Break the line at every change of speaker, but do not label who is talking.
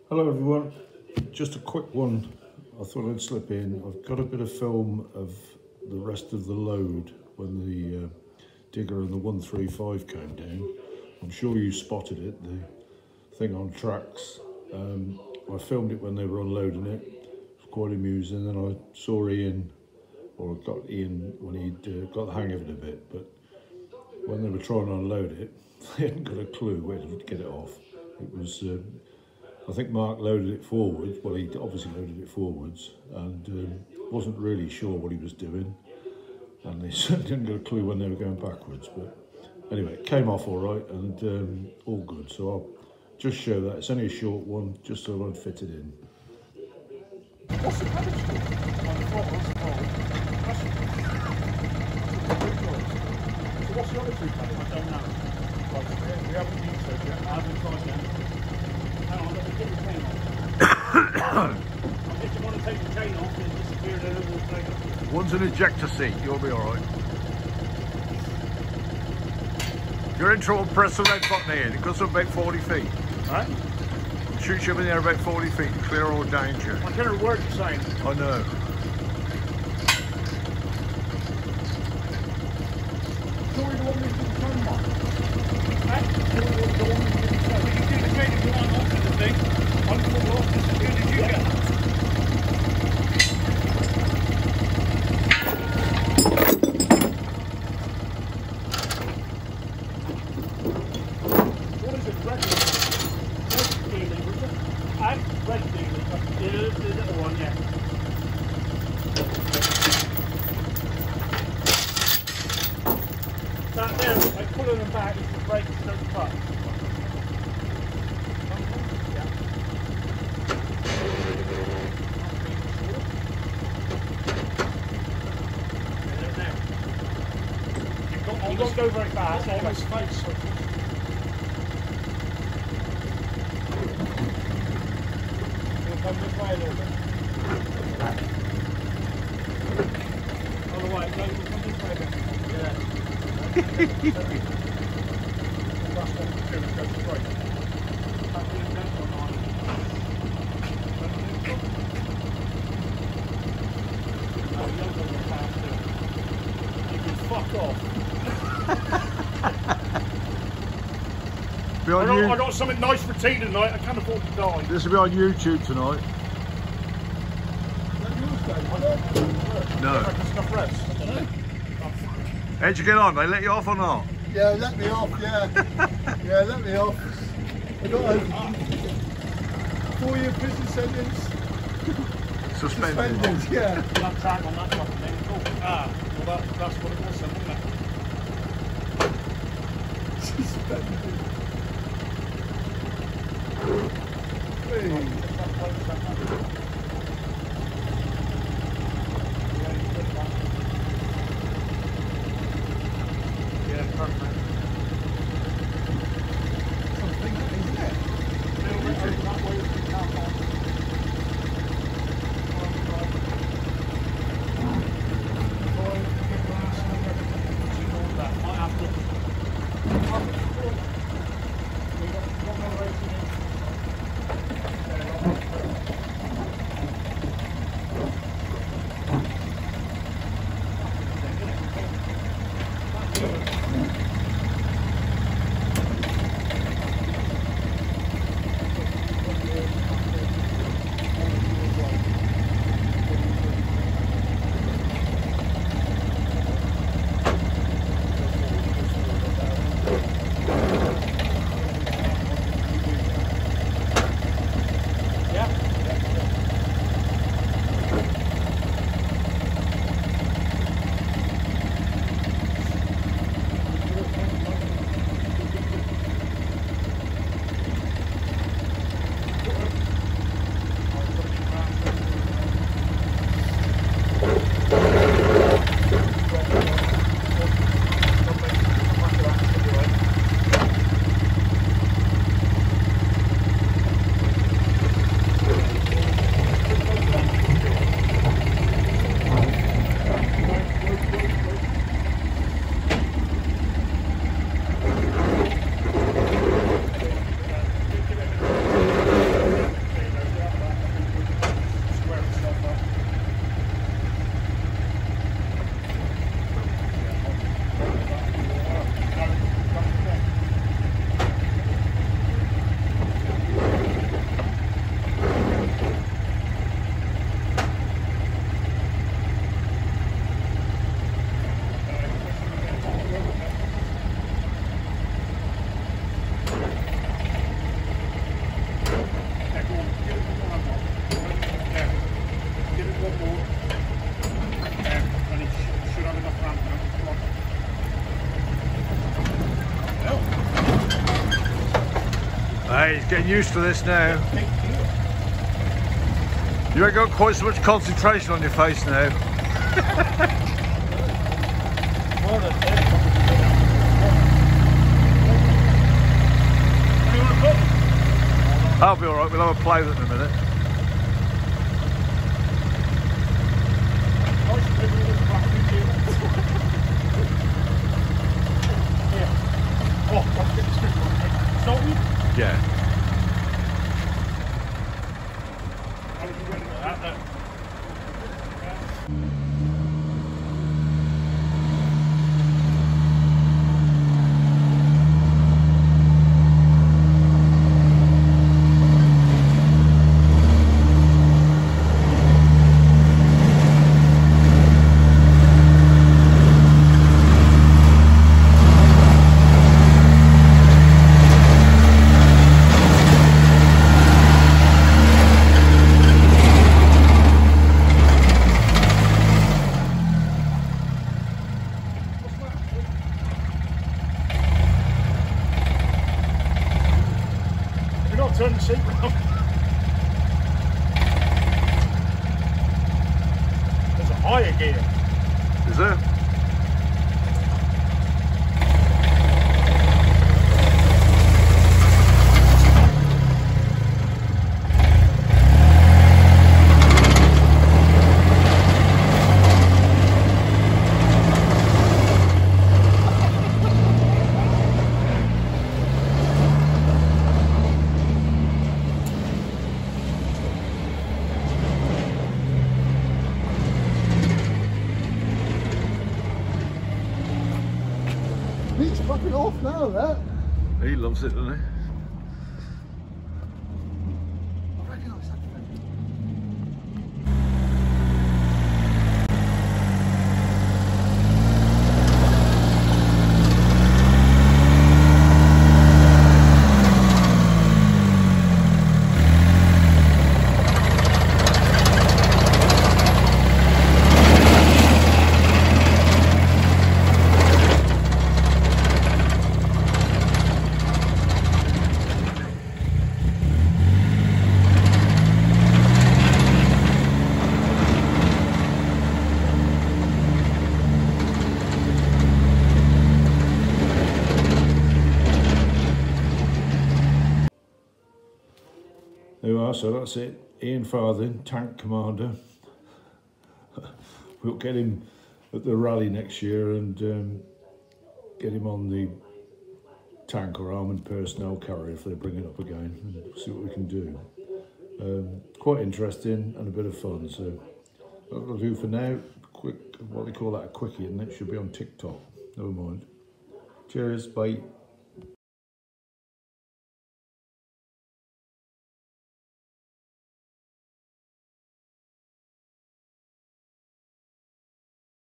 Hello everyone, just a quick one. I thought I'd slip in. I've got a bit of film of the rest of the load when the digger and the 135 came down. I'm sure you spotted it, the thing on tracks. I filmed it when they were unloading it. It was quite amusing. Then I saw Ian, or got Ian when he'd got the hang of it a bit, but when they were trying to unload it, they hadn't got a clue where to get it off. It was I think Mark loaded it forwards, well he obviously loaded it forwards, and wasn't really sure what he was doing, and they certainly didn't get a clue when they were going backwards, but anyway, it came off all right and all good, so I'll just show that. It's only a short one, just so I'd fit it in.
What's the package for? So what's the other two package? I don't know. Right, we haven't used those yet. I haven't tried them. Hang on, let me get the chain off. If you want to take the chain off, it'll disappear and then it will take off.
One's an ejector seat, you'll be alright. If you're in trouble, press the red button here. It goes up about 40 feet.
Right?
Shoot you in the air about 40 feet, clear all danger.
I can't hear a word you're saying.
I know.
So we don't want me to do the turn mark. Right? So we don't want me to do the turn. We can do the chain if you want off in the thing. I'm full off just as good as you get. What is it? Red dealing, was it? Red dealing. Yeah, the little one, yeah. That there, like pulling them back, is the brakes don't cut. You don't go very fast. Almost face. Come this way a little bit. Other way, no, come this way a bit. Yeah. That's what we do, go straight. No, you don't go very fast, do it. You can fuck off. I got something nice for tea tonight. I can't afford to die.
This will be on YouTube tonight. No. How'd you get on? They let you off or not?
Yeah, let me off, yeah. Yeah, let me off. I got a 4-year prison sentence.
Suspended.
Yeah.
That tag on that fucking thing. Oh, well that's what it was then, wasn't it?
Suspended.
Yeah, perfect.
Something, isn't it?
That way you can count on. Might have to.
mate. He's getting used to this now. You ain't got quite so much concentration on your face now. I'll be alright, we'll have a play with it in a minute. Yeah.
Turn the seat round. There's a higher gear.
Is there?
He's fucking off now, that.
He loves it, doesn't he?
I recognise that thing.
There you are, so that's it. Ian Farthing, Tank Commander. We'll get him at the rally next year and get him on the tank or armoured personnel carrier if they bring it up again and see what we can do. Quite interesting and a bit of fun, so that'll do for now. Quick, what they call that, a quickie, and it should be on TikTok. Never mind. Cheers, bye.